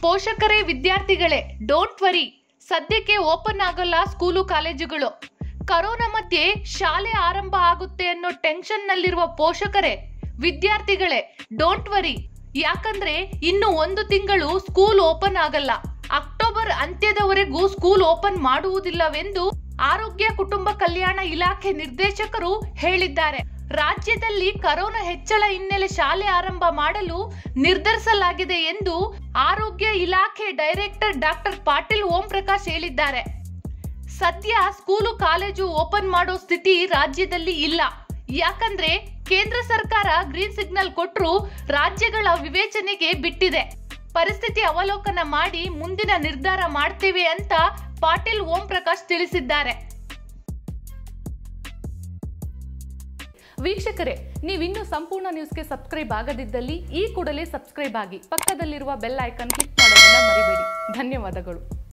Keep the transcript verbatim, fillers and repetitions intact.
ಪೋಷಕರೇ ವಿದ್ಯಾರ್ಥಿಗಳೇ don't worry, ಸದ್ಯಕ್ಕೆ open ಆಗಲ್ಲ ಸ್ಕೂಲು ಕಾಲೇಜುಗಳು. ಕರೋನಾ ಮಧ್ಯೆ ಶಾಲೆ ಆರಂಭ ಆಗುತ್ತೆ ಅನ್ನೋ ಟೆನ್ಷನ್ ನಲ್ಲಿರುವ ಪೋಷಕರೇ ವಿದ್ಯಾರ್ಥಿಗಳೇ ಡೋಂಟ್ ವರಿ, ಯಾಕಂದ್ರೆ ಇನ್ನು ಒಂದು ತಿಂಗಳು ಸ್ಕೂಲ್ ಓಪನ್ ಆಗಲ್ಲ. ಅಕ್ಟೋಬರ್ ಅಂತ್ಯದವರೆಗೂ ಸ್ಕೂಲ್ ಓಪನ್ ಮಾಡುವುದಿಲ್ಲವೆಂದು ಆರೋಗ್ಯ ಕುಟುಂಬ ಕಲ್ಯಾಣ ಇಲಾಖೆ ನಿರ್ದೇಶಕರು ಹೇಳಿದ್ದಾರೆ. ರಾಜ್ಯದಲ್ಲಿ ಕರೋನಾ ಹೆಚ್ಚಳ ಹಿನ್ನೆಲೆ ಶಾಲೆ ಆರಂಭ ಮಾಡಲು ನಿರ್ಧರಿಸಲಾಗಿದೆ ಎಂದು ಆರೋಗ್ಯ ಇಲಾಖೆ ಡೈರೆಕ್ಟರ್ ಡಾಕ್ಟರ್ ಪಾಟೀಲ್ ಓಂ ಪ್ರಕಾಶ್ ಹೇಳಿದ್ದಾರೆ. ಸದ್ಯ ಸ್ಕೂಲು ಕಾಲೇಜು ಓಪನ್ ಮಾಡೋ ಸ್ಥಿತಿ ರಾಜ್ಯದಲ್ಲಿ ಇಲ್ಲ. ಯಾಕಂದ್ರೆ ಕೇಂದ್ರ ಸರ್ಕಾರ ಗ್ರೀನ್ ಸಿಗ್ನಲ್ ಕೊಟ್ಟರು ರಾಜ್ಯಗಳ ವಿವೇಚನೆಗೆ ಬಿಟ್ಟಿದೆ. ಪರಿಸ್ಥಿತಿ ಅವಲೋಕನ ಮಾಡಿ ಮುಂದಿನ ನಿರ್ಧಾರ ಮಾಡ್ತೇವೆ ಅಂತ ಪಾಟೀಲ್ ಓಂ ಪ್ರಕಾಶ್ ತಿಳಿಸಿದ್ದಾರೆ. ವೀಕ್ಷಕರೇ, ನೀವಿನ್ನೂ ಸಂಪೂರ್ಣ ನ್ಯೂಸ್ಗೆ ಸಬ್ಸ್ಕ್ರೈಬ್ ಆಗದಿದ್ದಲ್ಲಿ ಈ ಕೂಡಲೇ ಸಬ್ಸ್ಕ್ರೈಬ್ ಆಗಿ ಪಕ್ಕದಲ್ಲಿರುವ ಬೆಲ್ ಐಕಾನ್ ಕ್ಲಿಕ್ ಮಾಡೋದನ್ನ ಮರಿಬೇಡಿ. ಧನ್ಯವಾದಗಳು.